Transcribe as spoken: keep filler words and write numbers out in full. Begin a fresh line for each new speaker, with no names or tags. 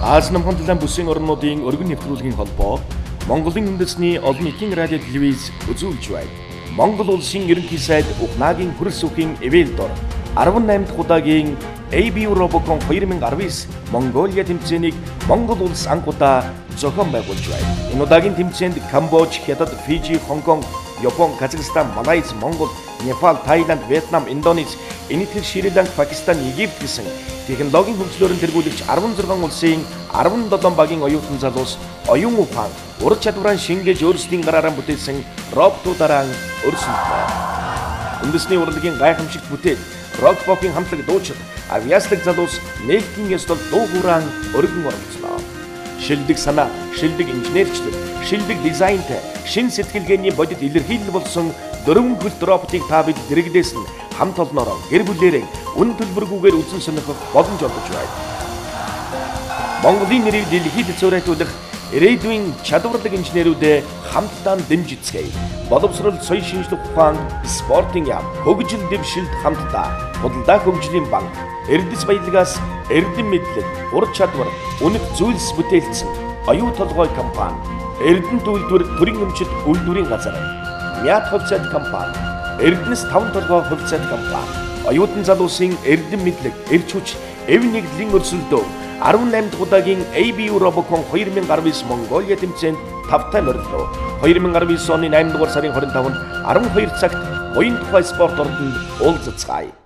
Аз намхан талаан бүсийн орнуудын өргөн нэвтрүүлгийн холбоо Монголын үндэсний олон нийтийн радио телевиз үзүүлж байна. Монгол улсын ерөнхий сайд Ухнагийн хөрс үхийн эвэлдор арван наймд дахь удаагийн эй би ю Robocon two thousand nineteen Mongolia тэмцээнийг Монгол улс анх удаа зохион байгуулж байна. Энэ удаагийн тэмцээнд Камбож, Хятад, Фижи, Хонконг, Япон, Казахстан, Малайз, Монгол, Непал, Тайланд, Вьетнам, Индонез, Энэтхэг, Шри Ланка, Пакистан, Египт гэсэн технологийн хөгжлөөрөнд тэргүүлэгч арван зургаан улсын арван долоон багийн оюутан залуус оюун ухаан, ур чадвараа шингээж өөрсдийн гараараа бүтээсэн роботуудаараа өрсөлдөө. Үндэсний урлагийн гайхамшигт бүтээл, рок попын хамтлаг дуучин, авьяаслаг залуус нээлтийн ёслол дуу хураан өргөн оролцлоо. Шилдэг санаа, шилдэг инженерчлэг, шилдэг дизайнтай, шин сэтгэлгээний бодит илэрхийлэл болсон дөрвөн хөлт роботыг та бид дэрэгдээс нь хамт олноороо гэр бүлээрээ үн төлбөргүйгээр үзэн сонирхох боломж олгож байна. Монголын нэрийг дэлхийд зөрөөтүүлэх ирээдүйн чадварлаг инженерүүдэд хамтдаа дэмжицгээе. Боловсрол, соёл шинжлэх ухаан, спортын яам, хөгжил дэвшилт хамтдаа худалдаа хөгжлийн банк, эрдэс баялагаас эрдэм мэдлэг, ур чадвар, үнэт зүйлс бүтээлцэн оюу толгой компани, Эрдэнэт үйлдвэр төрийн өмчит үйлдвэрийн газар, Мят хувьцаат компани, Эрдэнэс таван толгой хувьцаат компани, оюутан залуусын эрдэм мэдлэг, эрч хүч, эв нэгдлийн өрсөлдөө арван наймд дахь удаагийн эй би ю Robocon two thousand nineteen Mongolia тэмцээнд тавтай морилоо. two thousand nineteen оны наймд дугаар сарын twenty-fi-нд twelve цагт уян тухай спорт ордонд уулзцгаая.